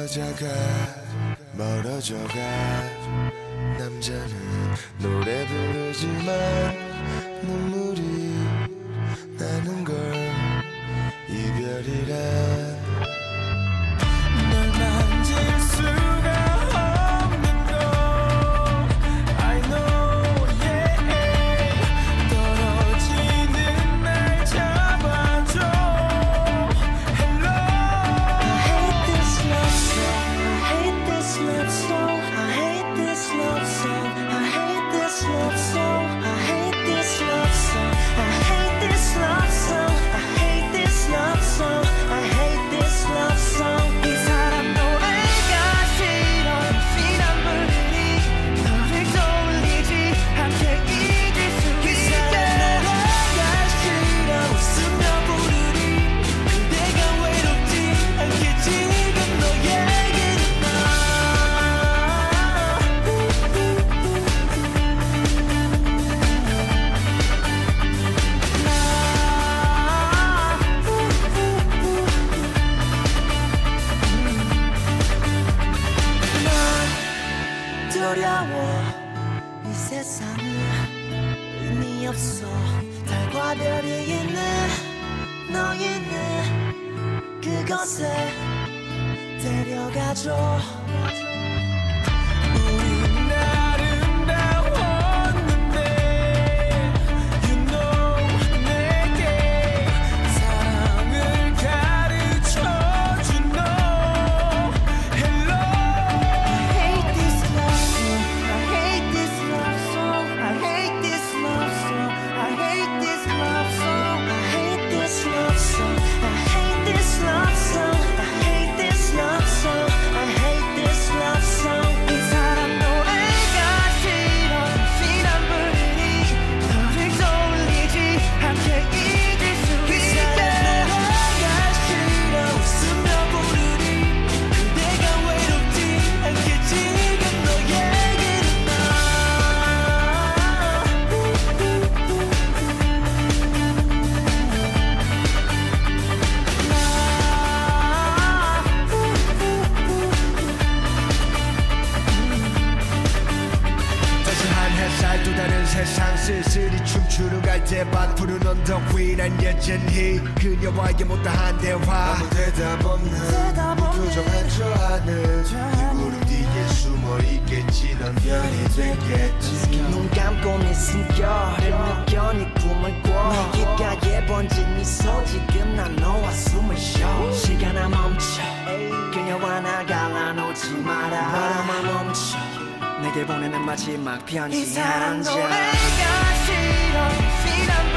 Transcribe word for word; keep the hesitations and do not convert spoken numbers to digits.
멀어져가 멀어져가 남자는 노래 부르지만 눈물이 나는 걸 이별이란 널 만질 수가 없는 걸 I know yeah 떨어지는 날 잡아줘 Hello I hate this love song I hate this love song I hate this love song I hate this love song I hate this love song I hate this love song I hate this love song I hate this love song 이 사람 노래가 싫어 피난물이 너를 떠올리지 않게 잊을 수 있게 노래가 싫어 웃으며 부르니 그대가 외롭지 않게 지금 너에게는 나 두려워 이 세상은 의미 없어 달과 별이 있는 너희는 그곳에 데려가줘 우린 아름다웠는데 You know 내게 사랑을 가르쳐준 너 Hello I hate this love song I hate this love song I hate this love song I hate this love song I hate this love song I hate this love song I hate this love song I hate this love song 이 사람 노래가 싫어 피난물이 너를 떠올리지 않게 잊을 수 있게 노래가 싫어 웃으며 부르니 그대가 외롭지 않게 지금 너에게는 나 따스한 햇살 또 다른 세상 쓸쓸히 춤추러 갈 때 밭 푸른 언덕 위 난 여전히 그녀와의 못다한 대화 아무 대답 없는 대답 없는 표정한 저 하늘 이 구름 뒤에 숨어 있겠지 넌 별이 되겠지 눈 감고 내 숨결을 느껴 네 꿈을 꿔 내 귓가에 번진 미소 지금 난 너와 숨을 쉬어 시간아 멈춰 그녀와 나 갈라놓지 마라 바람아 멈춰 내게 보내는 마지막 편지 한 장 이 사람 노래가 싫어 피난